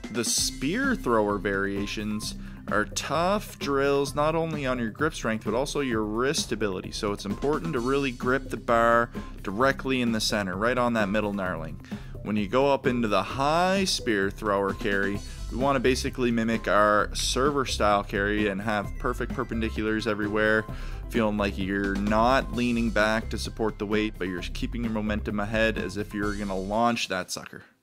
The spear thrower variations are tough drills not only on your grip strength but also your wrist stability, so it's important to really grip the bar directly in the center, right on that middle gnarling. When you go up into the high spear thrower carry, we want to basically mimic our server style carry and have perfect perpendiculars everywhere, feeling like you're not leaning back to support the weight, but you're keeping your momentum ahead as if you're going to launch that sucker.